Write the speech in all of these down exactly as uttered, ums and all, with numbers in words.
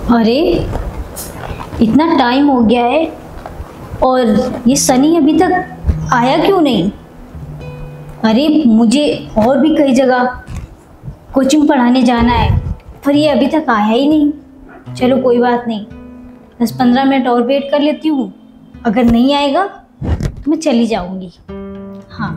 अरे इतना टाइम हो गया है और ये सनी अभी तक आया क्यों नहीं? अरे मुझे और भी कई जगह कोचिंग पढ़ाने जाना है पर ये अभी तक आया ही नहीं। चलो कोई बात नहीं, दस पंद्रह मिनट और वेट कर लेती हूँ। अगर नहीं आएगा तो मैं चली जाऊंगी। हाँ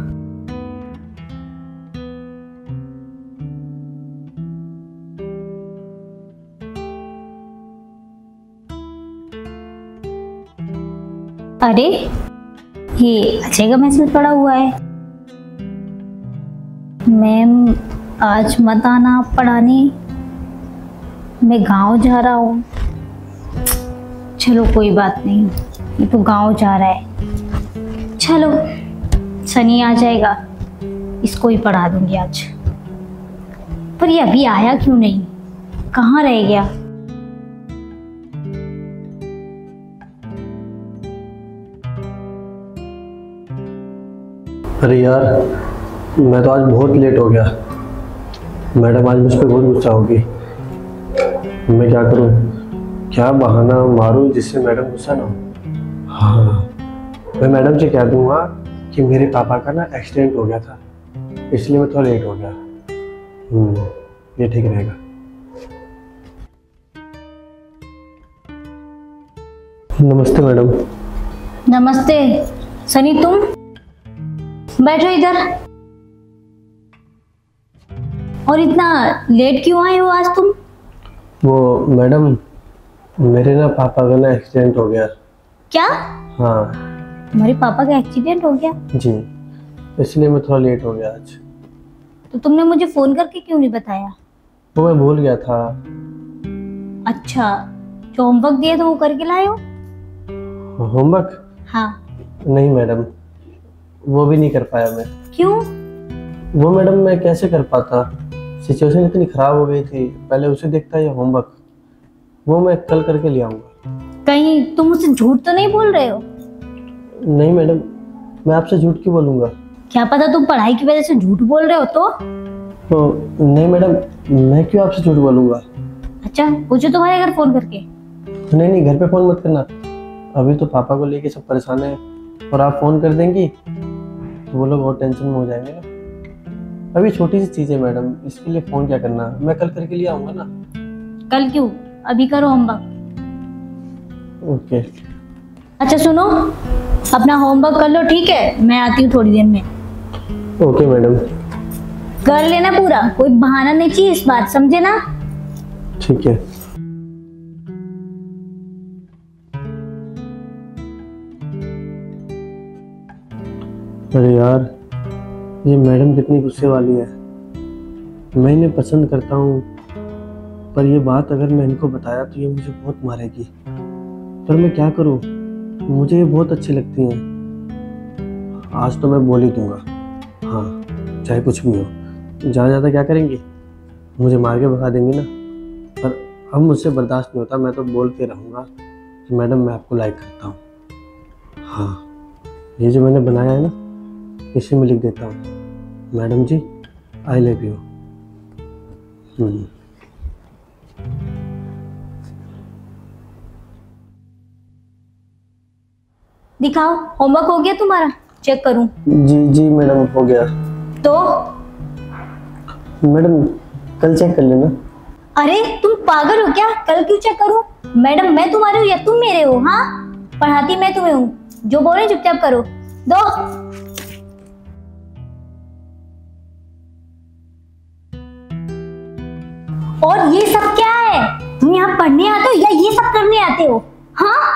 अरे ये अजय का मैसेज पड़ा हुआ है। मैम आज मत आना पढ़ाने, मैं गांव जा रहा हूँ। चलो कोई बात नहीं, ये तो गांव जा रहा है। चलो सनी आ जाएगा, इसको ही पढ़ा दूंगी आज। पर ये अभी आया क्यों नहीं, कहाँ रह गया? अरे यार मैं तो आज बहुत लेट हो गया। मैडम आज मुझ पर बहुत गुस्सा होगी। मैं क्या करूं, क्या बहाना मारूं जिससे मैडम गुस्सा ना हो। हाँ मैं मैडम से कह दूंगा कि मेरे पापा का ना एक्सीडेंट हो गया था, इसलिए मैं थोड़ा लेट हो गया। हम्म ये ठीक रहेगा। नमस्ते मैडम। नमस्ते। सनी तुम बैठो इधर। और इतना लेट क्यों आए हो आज तुम? वो मैडम मेरे ना पापा का ना एक्सीडेंट हो गया। क्या? हाँ तुम्हारे पापा का एक्सीडेंट हो गया? जी, इसलिए मैं थोड़ा लेट हो गया आज। तो तुमने मुझे फोन करके क्यों नहीं बताया? वो मैं भूल गया था। अच्छा, जो होमवर्क दिए थे वो करके लाए हो? होमवर्क? हाँ। नहीं मैडम, वो भी नहीं कर पाया मैं। क्यों? वो मैडम मैं कैसे कर पाता, सिचुएशन इतनी खराब हो गई थी। पहले उसे देखता या होमवर्क, वो मैं कल करके ले आऊंगा। कहीं तुम मुझसे झूठ तो नहीं बोल रहे हो? नहीं मैडम, मैं आपसे झूठ क्यों बोलूंगा? क्या पता तुम पढ़ाई की वजह से झूठ बोल रहे हो तो? तो नहीं मैडम, मैं क्यों आपसे झूठ बोलूंगा? अच्छा पूछो तुम्हारे घर फोन करके। नहीं नहीं, घर पे फोन मत करना। अभी तो पापा को लेके सब परेशान है, और आप फोन कर देंगी तो वो लोग और टेंशन में हो जाएंगे ना। अभी छोटी सी चीज है मैडम, इसके लिए फोन क्या करना, मैं कल करके लिए आऊंगा ना। कल क्यों, अभी करो होमवर्क। ओके। अच्छा सुनो, अपना होमवर्क कर लो ठीक है, मैं आती हूँ थोड़ी देर में। Okay madam. कर लेना पूरा, कोई बहाना नहीं चाहिए इस बात, समझे ना? ठीक है। अरे यार ये मैडम कितनी गुस्से वाली है। मैं इन्हें पसंद करता हूँ, पर ये बात अगर मैं इनको बताया तो ये मुझे बहुत मारेगी। पर मैं क्या करूँ, मुझे ये बहुत अच्छी लगती हैं। आज तो मैं बोल ही दूंगा, हाँ चाहे कुछ भी हो। ज़्यादा ज़्यादा क्या करेंगी, मुझे मार के भगा देंगी ना। पर अब मुझसे बर्दाश्त नहीं होता, मैं तो बोलते रहूँगा कि मैडम मैं आपको लाइक करता हूँ। हाँ ये जो मैंने बनाया है ना, इसी में लिख देता हूँ, madam ji I love you. दिखाओ, होमवर्क हो गया तुम्हारा? चेक करूं? जी जी मैडम हो गया। तो मैडम कल चेक कर लेना। अरे तुम पागल हो क्या, कल क्यों चेक करूं? मैडम मैं तुम्हारे हो या तुम मेरे हो? हाँ पढ़ाती मैं तुम्हें हूँ, जो बोल रहे चुपचाप करो। दो। और ये सब क्या है? तुम यहाँ पढ़ने आते हो या ये सब करने आते हो? हाँ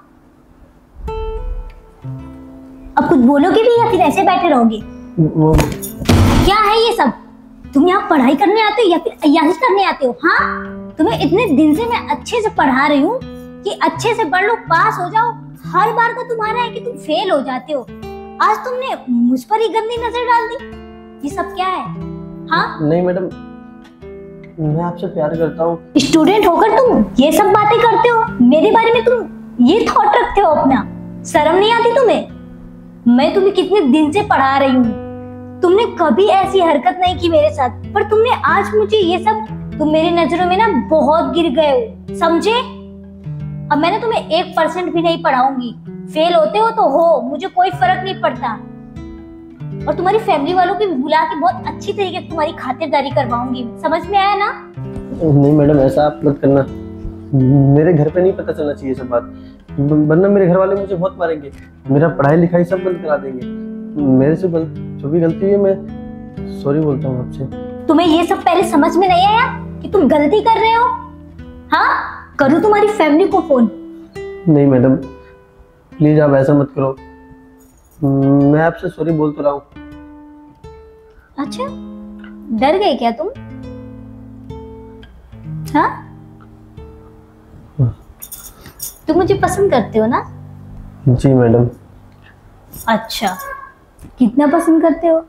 अब कुछ बोलोगे भी या फिर ऐसे बैठे रहोगे? वो क्या है ये सब? तुम यहाँ पढ़ाई करने आते हो या फिर अय्याशी करने आते हो? हाँ तुम्हें इतने दिन से मैं अच्छे से पढ़ा रही हूँ कि अच्छे से पढ़ लो, पास हो जाओ। हर बार का तुम्हारा है कि तुम फेल हो जाते हो। आज तुमने मुझ पर ही गंदी नजर डाल दी। ये सब क्या है? हाँ नहीं मैडम, मैं आपसे प्यार करता हूँ। स्टूडेंट होकर तुम ये सब बातें करते हो, मेरे बारे में तुम ये थॉट रखते हो अपना? शर्म नहीं आती तुम्हें? मैं तुम्हें कितने दिन से पढ़ा रही हूँ, तुमने कभी ऐसी हरकत नहीं की मेरे साथ, पर तुमने आज मुझे ये सब तुम मेरी नजरों में ना बहुत गिर गए हो, समझे? अब मैं ना तुम्हें एक परसेंट भी नहीं पढ़ाऊंगी। फेल होते हो तो हो, मुझे कोई फर्क नहीं पड़ता। और तुम्हारी फैमिली वालों को भी बुला के बहुत अच्छी तरीके से तुम्हारी खातिरदारी करवाऊंगी। समझ में आया ना? नहीं मैडम, ऐसा आप मत करना। मेरे घर पे नहीं पता चलना चाहिए सब बात, वरना मेरे घर वाले मुझे बहुत मारेंगे, मेरा पढ़ाई लिखाई सब बंद करा देंगे। मेरे से गल, जो भी गलती है मैं सॉरी बोलता हूँ आपसे। तुम्हें ये सब पहले समझ में नहीं आया कि तुम गलती कर रहे हो? हाँ, करूँ तुम्हारी फैमिली को फोन? नहीं मैडम, प्लीज आप ऐसा मत करो, मैं आपसे सॉरी बोल तो रहा हूँ। अच्छा, डर गए क्या तुम? हाँ, तुम मुझे पसंद करते हो ना? जी मैडम। अच्छा, कितना पसंद करते हो?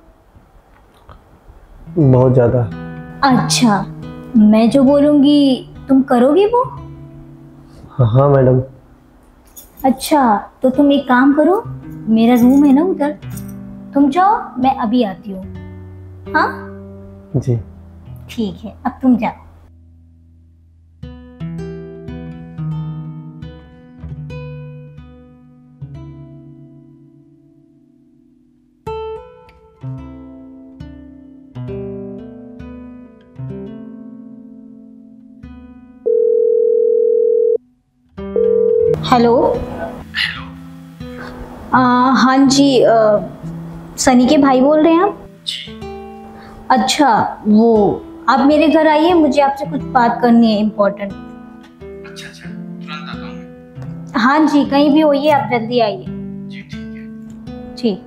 बहुत ज्यादा। अच्छा, मैं जो बोलूंगी तुम करोगे वो? हाँ मैडम। अच्छा, तो तुम एक काम करो, मेरा रूम है ना उधर, तुम जाओ, मैं अभी आती हूँ। हाँ जी ठीक है, अब तुम जाओ। हेलो। आ, हाँ जी, आ, सनी के भाई बोल रहे हैं आप? जी। अच्छा, वो आप मेरे घर आइए, मुझे आपसे कुछ बात करनी है इम्पोर्टेंट। अच्छा अच्छा, तुरंत आता हूँ मैं। हाँ जी, कहीं भी होइए, आप जल्दी आइए। जी ठीक है। ठीक।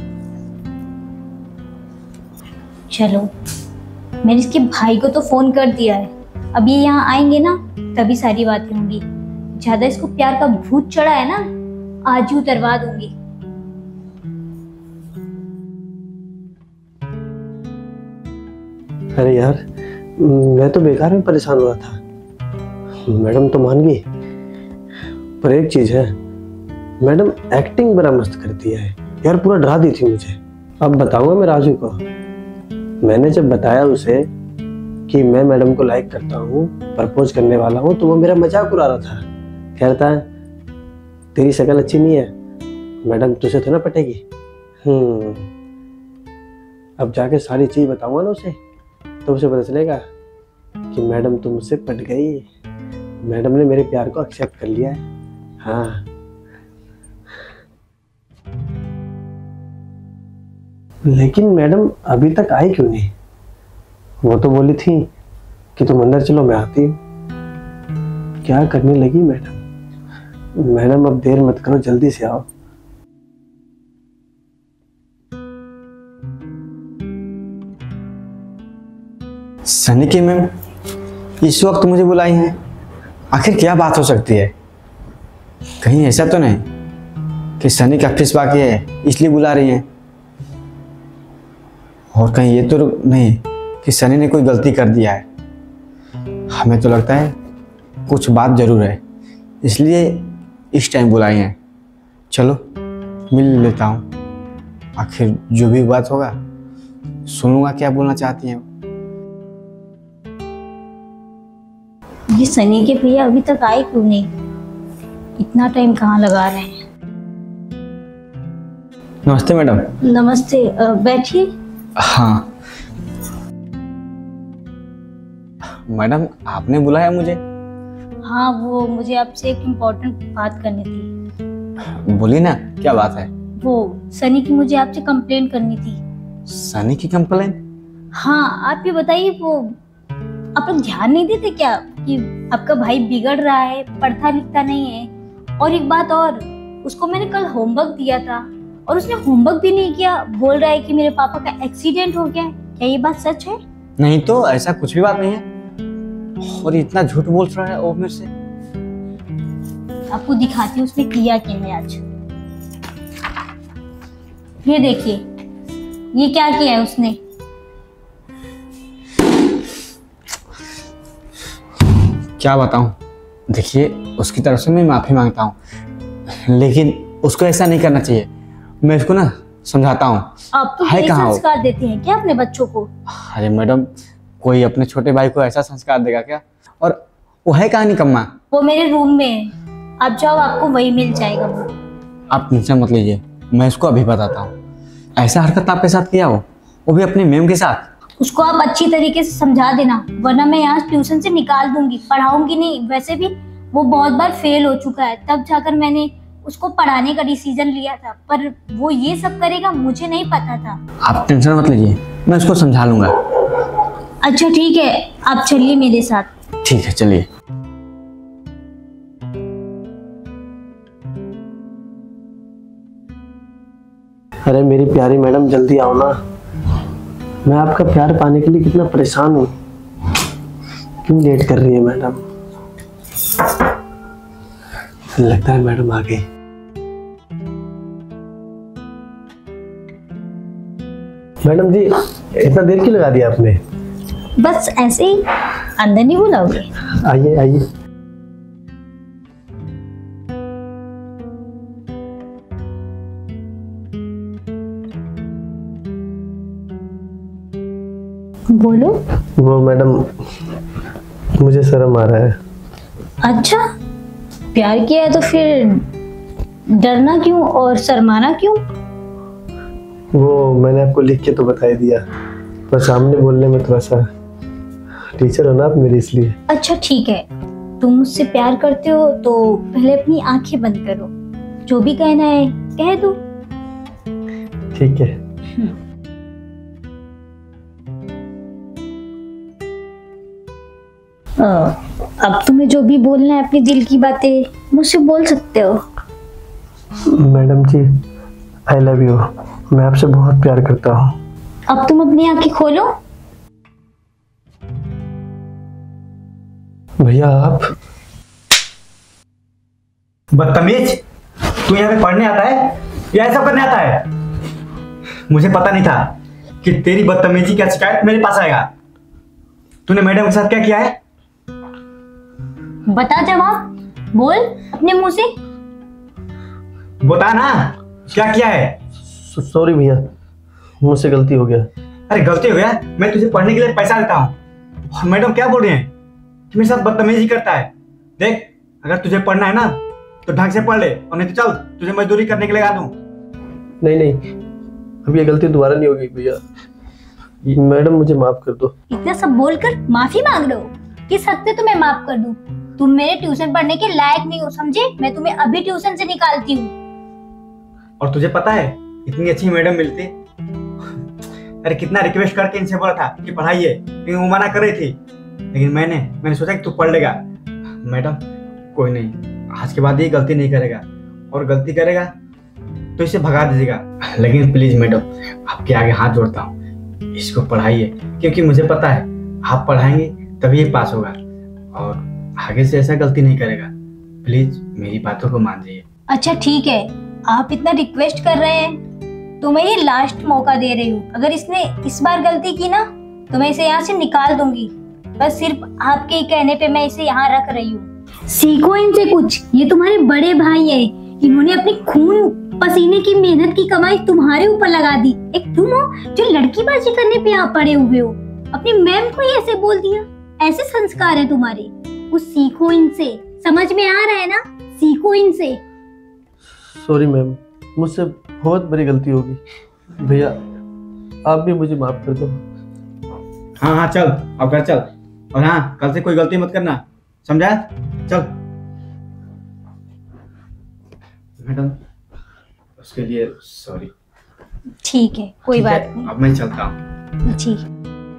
चलो, मैंने इसके भाई को तो फोन कर दिया है, अब ये यहाँ आएंगे ना तभी सारी बातें होंगी। ज्यादा इसको प्यार का भूत चढ़ा है ना, आज ही उतरवा दूंगी। अरे यार, मैं तो बेकार में परेशान हुआ था। मैडम तो मान गई, पर एक चीज है, मैडम एक्टिंग बड़ा मस्त करती है यार, पूरा डरा दी थी मुझे। अब बताऊंगा मैं राजू को। मैंने जब बताया उसे कि मैं मैडम को लाइक करता हूँ, प्रपोज करने वाला हूँ, तो वो मेरा मजाक उड़ा रहा था। कहता है तेरी शक्ल अच्छी नहीं है, मैडम तुझे तो ना पटेगी। हम्म अब जाके सारी चीज बताऊंगा ना उसे, तो उसे पता चलेगा कि मैडम तो मुझसे पट गई, मैडम ने मेरे प्यार को एक्सेप्ट कर लिया है। हाँ, लेकिन मैडम अभी तक आई क्यों नहीं? वो तो बोली थी कि तुम अंदर चलो, मैं आती हूँ। क्या करने लगी मैडम? मैडम अब देर मत करो, जल्दी से आओ। सनी की मैम इस वक्त मुझे बुलाई हैं, आखिर क्या बात हो सकती है? कहीं ऐसा तो नहीं कि सनी का ऑफिस बाकी है इसलिए बुला रही हैं, और कहीं ये तो नहीं कि सनी ने कोई गलती कर दिया है। हमें तो लगता है कुछ बात जरूर है, इसलिए इस टाइम बुलाई हैं। चलो मिल लेता हूँ, आखिर जो भी बात होगा सुनूंगा क्या बोलना चाहती हैं। ये सनी के भैया अभी तक आए क्यों नहीं? इतना टाइम कहाँ लगा रहे हैं? नमस्ते मैडम। नमस्ते, अ, बैठिए। हाँ मैडम, आपने बुलाया मुझे? हाँ, वो मुझे आपसे एक इम्पोर्टेंट बात करनी थी। बोली ना, क्या बात है? वो सनी की मुझे आपसे कंप्लेंट करनी थी। सनी की कंप्लेन? हाँ, आप ये बताइए, वो आप लोग ध्यान नहीं देते क्या कि आपका भाई बिगड़ रहा है, पढ़ता लिखता नहीं है? और एक बात और, उसको मैंने कल होमवर्क दिया था और उसने होमवर्क भी नहीं किया, बोल रहा है कि मेरे पापा का एक्सीडेंट हो गया है। क्या ये बात सच है? नहीं तो ऐसा कुछ भी बात नहीं है, और इतना झूठ बोल रहा है वो मेरे से। आपको दिखाती हूँ उसने किया क्या है आज। ये देखिए, ये क्या किया है उसने। क्या बताऊं? देखिए, उसकी तरफ से मैं माफी मांगता हूँ, लेकिन उसको ऐसा नहीं करना चाहिए। मैं इसको ना समझाता हूँ। आप तो है ये कहाँ वो? संस्कार देते हैं क्या अपने बच्चों को? अरे मैडम, कोई अपने छोटे भाई को ऐसा संस्कार देगा क्या? और वो है कहाँ निकम्मा? वो मेरे रूम में है, आप जाओ, आपको वही मिल जाएगा वो। आप टेंशन मत लीजिए, मैं इसको अभी बताता हूँ। ऐसा हरकत आपके साथ किया हो, वो भी अपनी मैम के साथ। उसको आप अच्छी तरीके से समझा देना, वरना मैं यहाँ ट्यूशन से निकाल दूंगी, पढ़ाऊंगी नहीं। वैसे भी वो बहुत बार फेल हो चुका है, तब जाकर मैंने उसको पढ़ाने का डिसीजन लिया था, पर वो ये सब करेगा मुझे नहीं पता था। आप टेंशन मत लीजिए, मैं उसको समझा लूंगा। अच्छा ठीक है, आप चलिए मेरे साथ। ठीक है चलिए। अरे मेरी प्यारी मैडम, जल्दी आओ ना। मैं आपका प्यार पाने के लिए कितना परेशान हूँ। क्यों लेट कर रही है मैडम? लगता है मैडम आ गई। मैडम जी, इतना देर क्यों लगा दिया आपने? बस ऐसे ही, अंदर नहीं बुलाओगे? आइए आइए। बोलो। वो मैडम, मुझे शर्म आ रहा है। अच्छा, प्यार किया है तो फिर डरना क्यों और शर्माना क्यों? वो मैंने आपको लिख के तो बता ही दिया, पर सामने बोलने में थोड़ा सा, टीचर हो ना आप मेरी, इसलिए। अच्छा ठीक है, तुम मुझसे प्यार करते हो तो पहले अपनी आंखें बंद करो, जो भी कहना है कह दो। ठीक है। आ, अब तुम्हें जो भी बोलना है अपने दिल की बातें मुझसे बोल सकते हो। Madam ji, I love you. मैं आपसे बहुत प्यार करता हूँ। अब तुम अपनी आंखें खोलो। भैया आप बदतमीज, तू यहाँ पे पढ़ने आता है या ऐसा करने आता है? मुझे पता नहीं था कि तेरी बदतमीजी का शिकायत मेरे पास आएगा। तूने मैडम के साथ क्या किया है? बता, जवाब बोल अपने मुंह से। बता ना, क्या किया है? सॉरी भैया, मुझसे गलती हो गया। अरे गलती हो गया? मैं तुझे पढ़ने के लिए पैसा देता हूँ और मैडम क्या बोल रही है कि मेरे साथ बदतमीजी करता है। देख, अगर तुझे पढ़ना है ना तो ढंग से पढ़ ले, और नहीं तो चल तुझे मजदूरी करने के लिए लगा दूं। नहीं नहीं, अब ये गलती दोबारा नहीं होगी भैया। मैडम मुझे माफ कर दो। इतना सब बोलकर माफी मांग रहे हो? किस हद से तुम्हें माफ कर दूं? तुम मेरे ट्यूशन पढ़ने के लायक नहीं हो, समझे? मैं तुम्हें अभी ट्यूशन से निकालती हूँ। और तुझे पता है इतनी अच्छी मैडम मिलती, अरे कितना रिक्वेस्ट करके इनसे बोला था कि पढ़ाइए, लेकिन वो मना कर रही थी। लेकिन मैंने मैंने सोचा कि तू पढ़ लेगा। मैडम कोई नहीं, आज के बाद ये गलती नहीं करेगा, और गलती करेगा तो इसे भगा दीजिएगा। लेकिन प्लीज मैडम, आपके आगे हाथ जोड़ता हूँ, इसको पढ़ाइए, क्योंकि मुझे पता है आप पढ़ाएंगे तभी ये पास होगा, और आगे से ऐसा गलती नहीं करेगा। प्लीज मेरी बातों को मान जाइए। अच्छा ठीक है, आप इतना रिक्वेस्ट कर रहे हैं तो मैं ये लास्ट मौका दे रही हूँ। अगर इसने इस बार गलती की ना तो मैं इसे यहाँ से निकाल दूंगी। बस सिर्फ आपके ही कहने पे मैं इसे यहाँ रख रही हूँ। सीखो इनसे कुछ, ये तुम्हारे बड़े भाई है, इन्होंने अपनी खून पसीने की मेहनत की कमाई तुम्हारे ऊपर लगा दी। एक तुम हो जो लड़कीबाजी करने पे यहाँ पड़े हुए हो, अपनी मैम को ही ऐसे बोल दिया। ऐसे संस्कार है तुम्हारे, कुछ सीखो इनसे। समझ में आ रहा है ना? सीखो इनसे। सॉरी मैम, मुझसे बहुत बड़ी गलती होगी। भैया आप भी मुझे माफ कर दो। हाँ हाँ चल, अब घर चल, और हाँ कल से कोई गलती मत करना, समझा? चल। मैडम उसके लिए सॉरी। ठीक है, कोई बात नहीं। अब मैं चलता हूँ। ठीक।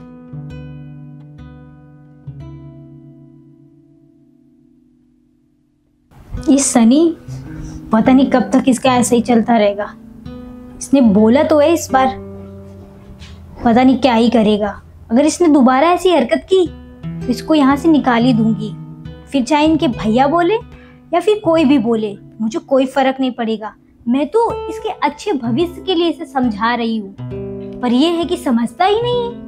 ये सनी पता नहीं कब तक इसका ऐसे ही चलता रहेगा। इसने बोला तो है इस बार, पता नहीं क्या ही करेगा। अगर इसने दोबारा ऐसी हरकत की तो इसको यहाँ से निकाल ही दूंगी। फिर चाहे इनके भैया बोले या फिर कोई भी बोले, मुझे कोई फर्क नहीं पड़ेगा। मैं तो इसके अच्छे भविष्य के लिए इसे समझा रही हूँ, पर यह है कि समझता ही नहीं है।